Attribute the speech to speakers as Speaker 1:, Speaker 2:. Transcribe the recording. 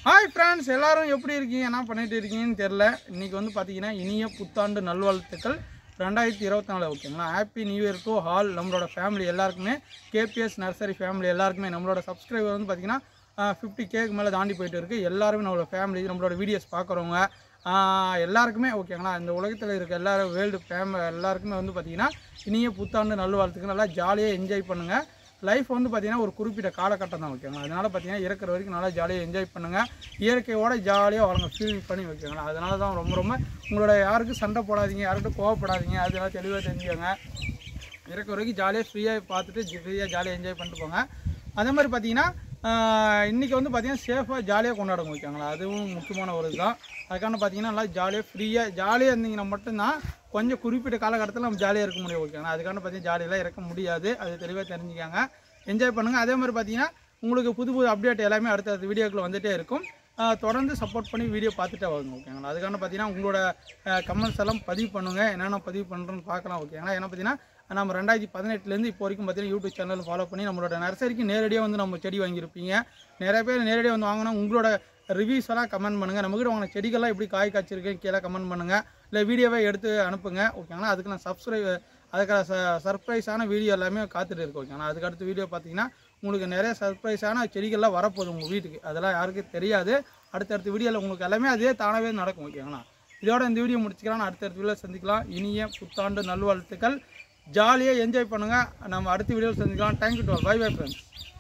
Speaker 1: Hi friends, எல்லாரும் எப்படி இருக்கீங்க? என்ன பண்ணிட்டு இருக்கீங்கன்னு தெரில. இன்றைக்கி வந்து பார்த்தீங்கன்னா இனிய புத்தாண்டு நல்வாழ்த்துக்கள் 2024. ஓகேங்களா? Happy new year to all நம்மளோட ஃபேமிலி எல்லாருக்குமே. கேபிஎஸ் நர்சரி ஃபேமிலி எல்லாருக்குமே. நம்மளோட சப்ஸ்கிரைபர் வந்து பார்த்திங்கன்னா 50Kக்கு மேலே தாண்டி போயிட்டு இருக்குது. எல்லாருமே நம்மளோட ஃபேமிலி, நம்மளோட வீடியோஸ் பார்க்குறவங்க எல்லாருக்குமே ஓகேங்களா. இந்த உலகத்தில் இருக்க எல்லாரும் எல்லாருக்குமே வந்து பார்த்திங்கன்னா இனிய புத்தாண்டு நல்வாழ்த்துக்கள். நல்லா ஜாலியாக என்ஜாய் பண்ணுங்கள். லைஃப் வந்து பார்த்திங்கன்னா ஒரு குறிப்பிட்ட காலகட்டம் தான். ஓகேங்களா? அதனால் பார்த்திங்கன்னா இறக்குற வரைக்கும் நல்லா ஜாலியாக என்ஜாய் பண்ணுங்கள். இயற்கையோடு ஜாலியாக வளங்க ஃபீல் பண்ணி வைக்கங்களா. அதனால தான் ரொம்ப உங்களோட யாருக்கும் சண்டை போடாதீங்க, யாருக்கிட்ட கோவப்படாதீங்க. அதெல்லாம் தெளிவாக தெரிஞ்சுக்கோங்க. இறக்குற வரைக்கும் ஜாலியாக ஃப்ரீயாக பார்த்துட்டு ஃப்ரீயாக ஜாலியாக என்ஜாய் பண்ணிட்டு போங்க. அதே மாதிரி பார்த்திங்கன்னா இன்றைக்கி வந்து பார்த்திங்கன்னா சேஃபாக ஜாலியாக கொண்டாடுங்க. ஓகேங்களா? அதுவும் முக்கியமான ஒரு இதுதான். அதுக்கான பார்த்திங்கன்னா நல்லா ஜாலியாக இருந்தீங்கன்னா மட்டும்தான் கொஞ்சம் குறிப்பிட்ட காலகட்டத்தில் நம்ம ஜாலியாக இருக்க முடியும். ஓகேங்களா? அதுக்கான பார்த்திங்கன்னா ஜாலியெல்லாம் இருக்க முடியாது. அது தெளிவாக தெரிஞ்சுக்காங்க. என்ஜாய் பண்ணுங்கள். அதே மாதிரி பார்த்திங்கன்னா உங்களுக்கு புது அப்டேட் எல்லாமே அடுத்தடுத்த வீடியோக்கள் வந்துகிட்டே இருக்கும். தொடர்ந்து சப்போர்ட் பண்ணி வீடியோ பார்த்துட்டே வாங்க. ஓகேங்களா? அதுக்கான பார்த்திங்கன்னா உங்களோட கமெண்ட்ஸ் எல்லாம் பதிவு பண்ணுங்கள். என்னென்ன பதிவு பண்ணுறோன்னு பார்க்கலாம். ஓகேங்களா? ஏன்னா பார்த்திங்கன்னா நம்ம 2018 இப்போ வரைக்கும் பார்த்திங்கன்னா யூடியூப் சேனல் ஃபாலோ பண்ணி நம்மளோட நர்சரிக்கு நேரடியாக வந்து நம்ம செடி வாங்கியிருப்பீங்க. நிறைய பேர் நேரடியாக வந்து வாங்கினா உங்களோட ரிவ்யூஸ் எல்லாம் கமெண்ட் பண்ணுங்கள். நம்மகிட்ட வாங்கின செடிகள்லாம் எப்படி காய் காய்ச்சிருக்கேன் கீழே கமெண்ட் பண்ணுங்கள். இல்லை வீடியோவை எடுத்து அனுப்புங்க. ஓகேங்களா? அதுக்கு நான் அதுக்கான சர்ப்ரைஸான வீடியோ எல்லாமே காத்துட்டு இருக்கு. ஓகேங்களா? அதுக்கு அடுத்த வீடியோ பார்த்தீங்கன்னா உங்களுக்கு நிறைய சர்ப்ரைஸான செடிகள்லாம் வரப்போகுது உங்கள் வீட்டுக்கு. அதெல்லாம் யாருக்கும் தெரியாது. அடுத்தடுத்த வீடியோவில் உங்களுக்கு எல்லாமே அதே தானாகவே நடக்கும். ஓகேங்களா? இதோட இந்த வீடியோ முடிச்சுக்கலாம். அடுத்தடுத்த வீடியோவில் சந்திக்கலாம். இனிய புத்தாண்டு நல்வாழ்த்துக்கள். ஜாலியாக என்ஜாய் பண்ணுங்கள். நம்ம அடுத்த வீடியோவில் சந்திக்கலாம். Thank you to all. Bye bye friends.